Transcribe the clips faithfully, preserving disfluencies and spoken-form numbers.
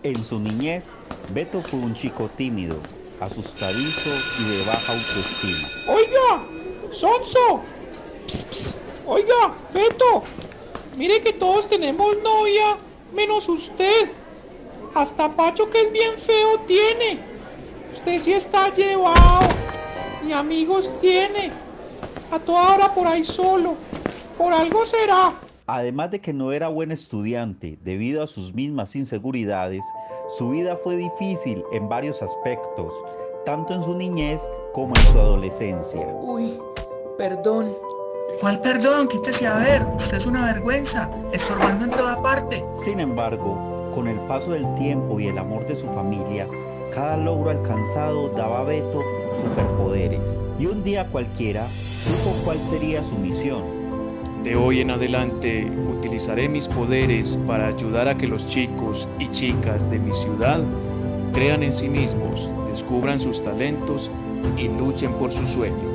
En su niñez, Beto fue un chico tímido, asustadizo y de baja autoestima. Oiga, Sonso. Ps, ps. Oiga, Beto. Mire que todos tenemos novia, menos usted. Hasta Pacho, que es bien feo, tiene. Usted sí está llevado. Ni amigos tiene. A toda hora por ahí solo. Por algo será. Además de que no era buen estudiante debido a sus mismas inseguridades, su vida fue difícil en varios aspectos, tanto en su niñez como en su adolescencia. Uy, perdón. ¿Cuál perdón? Quítese a ver. Usted es una vergüenza, estorbando en toda parte. Sin embargo, con el paso del tiempo y el amor de su familia, cada logro alcanzado daba a Beto superpoderes. Y un día cualquiera supo cuál sería su misión. De hoy en adelante utilizaré mis poderes para ayudar a que los chicos y chicas de mi ciudad crean en sí mismos, descubran sus talentos y luchen por sus sueños.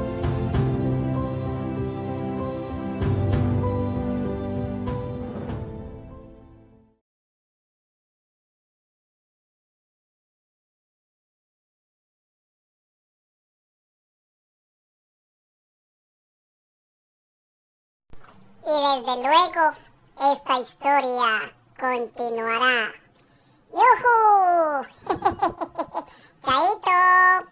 Y desde luego, esta historia continuará. ¡Yujú! ¡Chaito!